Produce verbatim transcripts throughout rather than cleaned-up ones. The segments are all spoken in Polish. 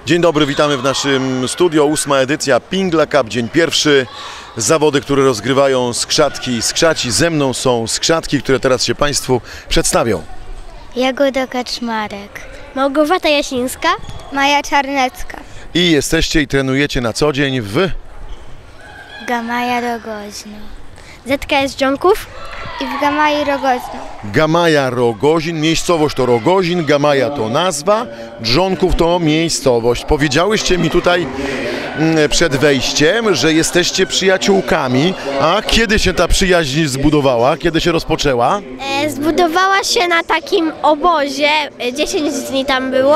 Dzień dobry, witamy w naszym studio. Ósma edycja Pingla Cup, dzień pierwszy. Zawody, które rozgrywają skrzatki i skrzaci. Ze mną są skrzatki, które teraz się Państwu przedstawią. Jagoda Kaczmarek, Małgorzata Jasińska, Maja Czarnecka, I jesteście i trenujecie na co dzień w... Gamaja Rogoźno Z K S Dżonków i w Gamai Rogoźno. Gamaja Rogozin, miejscowość to Rogozin, Gamaja to nazwa, Dżonków to miejscowość. Powiedziałyście mi tutaj mm, przed wejściem, że jesteście przyjaciółkami, a kiedy się ta przyjaźń zbudowała, kiedy się rozpoczęła? e, zbudowała się na takim obozie, e, dziesięć dni tam było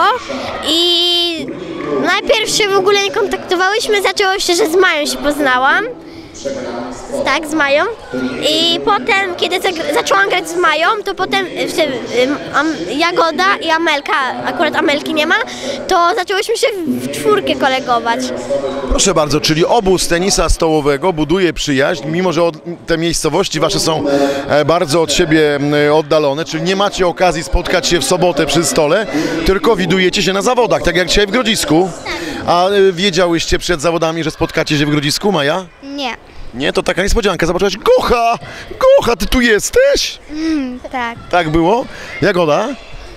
i najpierw się w ogóle nie kontaktowałyśmy, zaczęło się, że z Mają się poznałam. Tak, z Mają. I potem, kiedy zagr- zaczęłam grać z Mają, to potem w tym, ym, am, Jagoda i Amelka, akurat Amelki nie ma, to zaczęłyśmy się w czwórkę kolegować. Proszę bardzo, czyli obóz tenisa stołowego buduje przyjaźń, mimo że od, te miejscowości wasze są e, bardzo od siebie e, oddalone, czyli nie macie okazji spotkać się w sobotę przy stole, tylko widujecie się na zawodach, tak jak dzisiaj w Grodzisku. A e, wiedziałyście przed zawodami, że spotkacie się w Grodzisku, Maja? Nie. Nie, to taka niespodzianka. Zobaczyłaś, Gocha! Gocha, ty tu jesteś? Mm, tak, Tak było? Jagoda?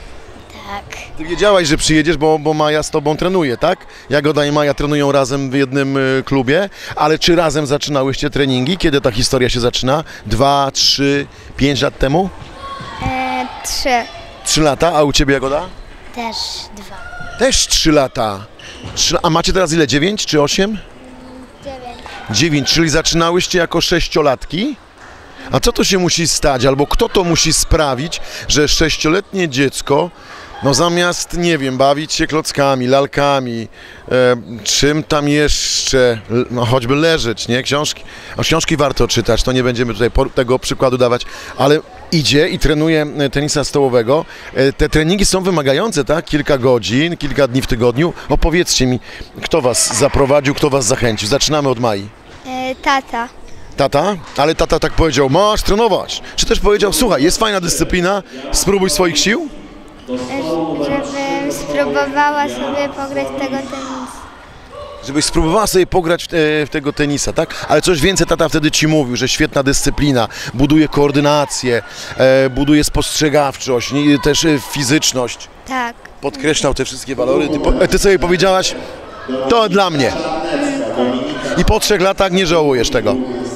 tak. Ty wiedziałaś, że przyjedziesz, bo, bo Maja z tobą trenuje, tak? Jagoda i Maja trenują razem w jednym y, klubie, ale czy razem zaczynałyście treningi? Kiedy ta historia się zaczyna? Dwa, trzy, pięć lat temu? E, trzy, Trzy lata, a u ciebie, Jagoda? też dwa. Też trzy lata. Trzy, a macie teraz ile? Dziewięć czy osiem? Dziewięć. Dziewięć, czyli zaczynałyście jako sześciolatki? A co to się musi stać, albo kto to musi sprawić, że sześcioletnie dziecko, no zamiast, nie wiem, bawić się klockami, lalkami, e, czym tam jeszcze, l- no choćby leżeć, nie? Książki, a książki warto czytać, to nie będziemy tutaj po, tego przykładu dawać, ale idzie i trenuje e, tenisa stołowego. E, te treningi są wymagające, tak? Kilka godzin, kilka dni w tygodniu. Opowiedzcie mi, kto was zaprowadził, kto was zachęcił. Zaczynamy od Mai. E, tata. Tata? Ale tata tak powiedział, masz trenować. Czy też powiedział, słuchaj, jest fajna dyscyplina, spróbuj swoich sił? E, żebym spróbowała sobie pograć tego tenisa. Żebyś spróbowała sobie pograć w, te, w tego tenisa, tak? Ale coś więcej tata wtedy ci mówił, że świetna dyscyplina, buduje koordynację, e, buduje spostrzegawczość, nie, też e, fizyczność. Tak. Podkreślał te wszystkie walory. Ty, po, e, ty sobie powiedziałaś, to dla mnie. I po trzech latach nie żałujesz tego.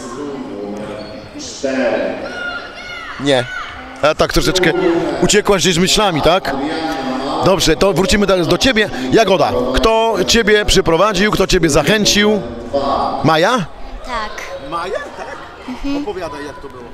Nie. A tak troszeczkę uciekłaś gdzieś myślami, tak? Dobrze, to wrócimy teraz do ciebie. Jagoda, kto ciebie przyprowadził, kto ciebie zachęcił? Maja? Tak. Maja, tak? Opowiadaj, jak to było.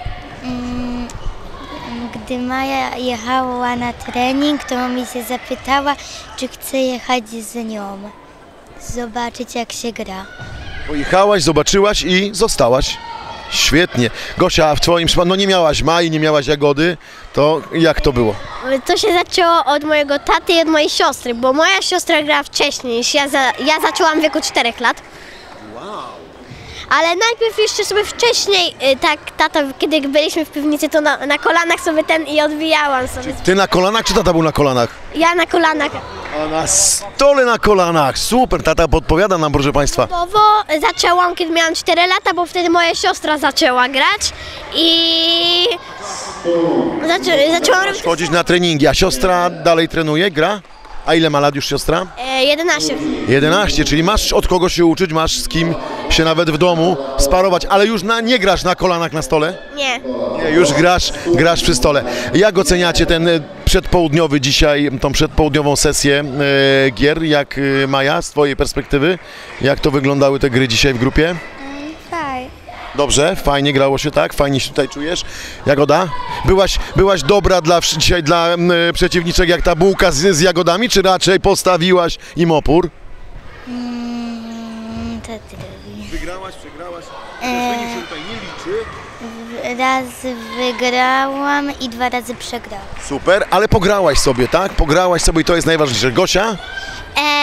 Gdy Maja jechała na trening, to mi się zapytała, czy chce jechać z nią. Zobaczyć, jak się gra. Pojechałaś, zobaczyłaś i zostałaś. Świetnie. Gosia, a w twoim przypadku, no nie miałaś Mai, nie miałaś Jagody, to jak to było? To się zaczęło od mojego taty i od mojej siostry, bo moja siostra grała wcześniej niż ja, za, ja zaczęłam w wieku czterech lat. Ale najpierw jeszcze sobie wcześniej, y, tak, tata, kiedy byliśmy w piwnicy, to na, na kolanach sobie ten i odbijałam sobie. Ty na kolanach, czy tata był na kolanach? Ja na kolanach. A na stole na kolanach. Super, tata podpowiada nam, proszę państwa. Początkowo zaczęłam, kiedy miałam cztery lata, bo wtedy moja siostra zaczęła grać i zaczę, zaczęłam robić Chodzić na treningi, a siostra dalej trenuje, gra? A ile ma lat już siostra? e, jedenaście. jedenaście, czyli masz od kogo się uczyć, masz z kim się nawet w domu sparować, ale już na, nie grasz na kolanach na stole? Nie. Nie, już grasz, grasz przy stole. Jak oceniacie ten e, przedpołudniowy dzisiaj, tą przedpołudniową sesję e, gier, jak e, Maja, z twojej perspektywy? Jak to wyglądały te gry dzisiaj w grupie? Faj. Dobrze, fajnie grało się, tak? Fajnie się tutaj czujesz. Jagoda? Byłaś, byłaś dobra dla, wsz- dzisiaj dla m, przeciwniczek jak ta bułka z, z jagodami, czy raczej postawiłaś im opór? Mm, to drugi. Wygrałaś, przegrałaś. Eee. Wynik się tutaj nie liczy. Raz wygrałam i dwa razy przegrałam. Super, ale pograłaś sobie, tak? Pograłaś sobie i to jest najważniejsze. Gosia? E,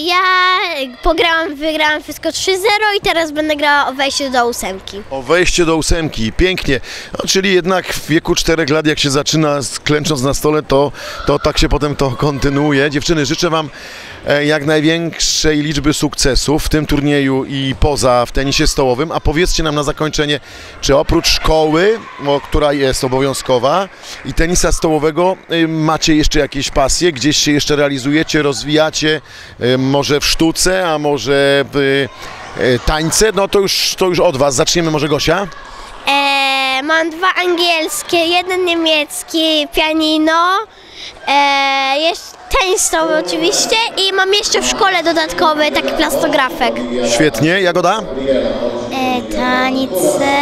ja pograłam, wygrałam wszystko trzy zero i teraz będę grała o wejście do ósemki. O wejście do ósemki, pięknie. No, czyli jednak w wieku czterech lat, jak się zaczyna z- klęcząc na stole, to, to tak się potem to kontynuuje. Dziewczyny, życzę wam e, jak największej liczby sukcesów w tym turnieju i poza w tenisie stołowym. A powiedzcie nam na zakończenie, czy oprócz szkoły, o, która jest obowiązkowa, i tenisa stołowego, y, macie jeszcze jakieś pasje? Gdzieś się jeszcze realizujecie, rozwijacie? Y, może w sztuce, a może w y, tańce? No to już, to już od was. Zaczniemy może Gosia? E, mam dwa angielskie, jeden niemiecki, pianino, e, jest tenis stołowy oczywiście i mam jeszcze w szkole dodatkowy taki plastografek. Świetnie. Jagoda? E, Tanice,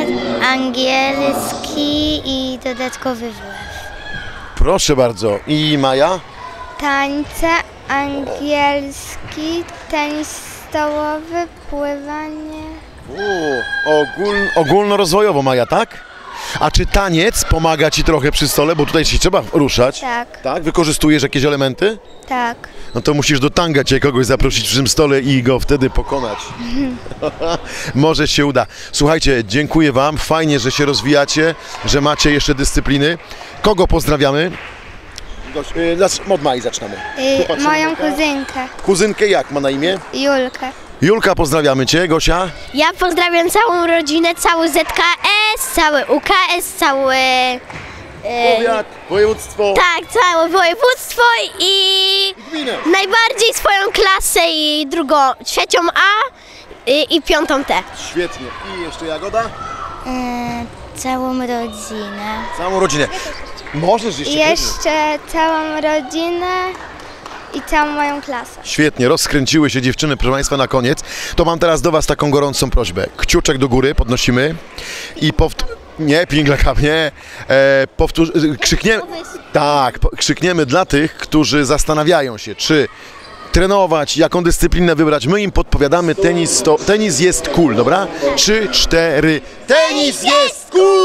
angielski i dodatkowy W F. Proszę bardzo. I Maja? Tańce, angielski, tenis stołowy, pływanie. U, ogól, ogólnorozwojowo Maja, tak? A czy taniec pomaga ci trochę przy stole, bo tutaj się trzeba ruszać? Tak, Tak? Wykorzystujesz jakieś elementy? tak. No to musisz do tanga cię kogoś zaprosić przy tym stole i go wtedy pokonać. Może się uda. Słuchajcie, dziękuję wam. Fajnie, że się rozwijacie, że macie jeszcze dyscypliny. Kogo pozdrawiamy? Goś- y, zac- Od Mai zaczynamy. Tu patrzymy. moją kuzynkę, Kuzynkę jak ma na imię? Julkę. Julka, pozdrawiamy cię. Gosia? Ja pozdrawiam całą rodzinę, cały Z K S, cały U K S, cały... E, Powiat, województwo, tak, całe województwo i gminę. najbardziej swoją klasę i drugą, trzecią A i, i piątą T. Świetnie. I jeszcze Jagoda? E, całą rodzinę. Całą rodzinę. Możesz jeszcze? Jeszcze całą rodzinę i całą moją klasę. Świetnie, rozkręciły się dziewczyny, proszę Państwa, na koniec. To mam teraz do Was taką gorącą prośbę. Kciuczek do góry podnosimy i powt... Nie, pinglaka, nie. E, powtórz... Krzykniemy... Tak, po- krzykniemy dla tych, którzy zastanawiają się, czy trenować, jaką dyscyplinę wybrać. My im podpowiadamy, tenis, to... tenis jest cool, dobra? Trzy, cztery. Tenis jest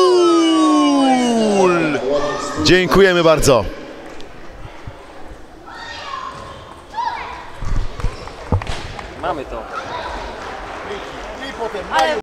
cool! Dziękujemy bardzo. Mamy to.